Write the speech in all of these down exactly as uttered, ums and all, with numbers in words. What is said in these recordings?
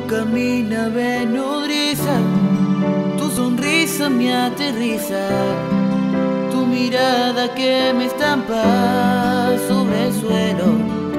boca mi nave nodriza, tu sonrisa me aterriza, tu mirada que me estampa sobre el suelo.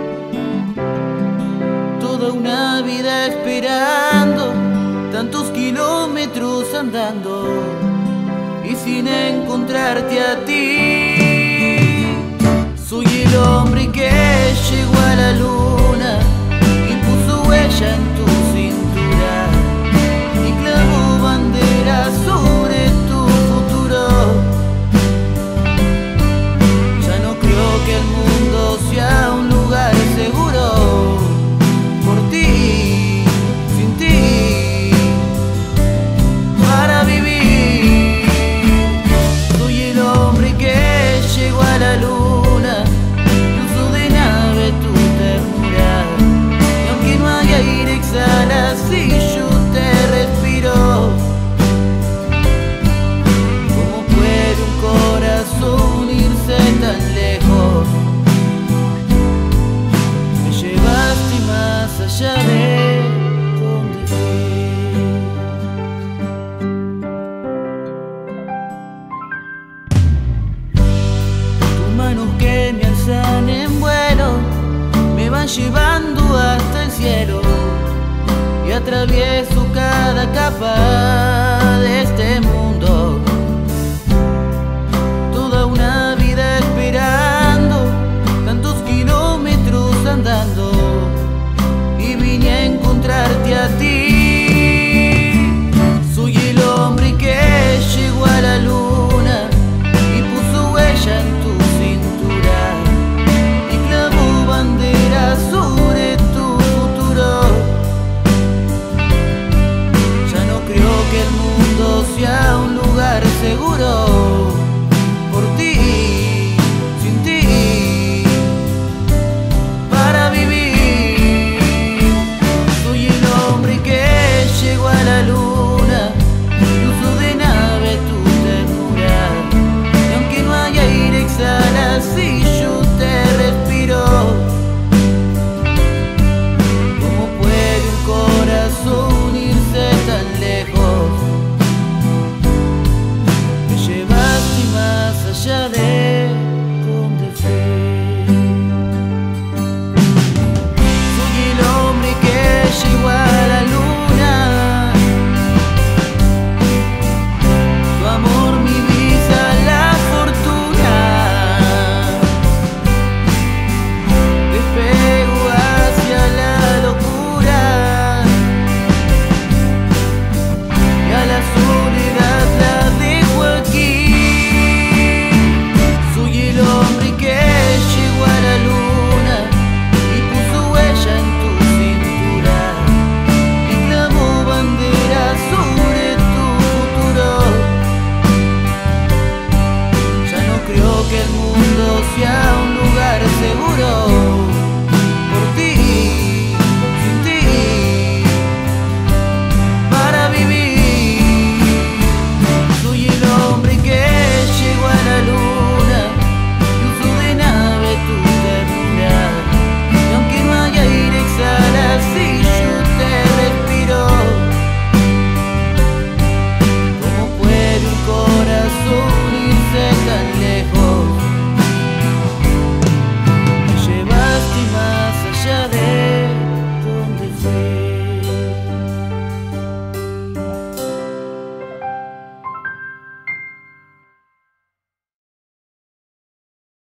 Toda una vida esperando, tantos kilómetros andando y sin encontrarte a ti. Soy el hombre que llegó a la luna y puso huella en tu cintura y clavó bandera sobre tu futuro. Ya no creo que el mundo sea un lugar seguro por ti, sin ti, para vivir. Soy el hombre que llegó a la luna, cruzo de nave tu ternura, y aunque no hay aire exhala si yo te respiro. ¿Cómo puede un corazón irse tan lejos? Me llevaste más allá de donde fui. Tus manos que me alzan en vuelo me van llevando hasta el cielo y atravieso cada capa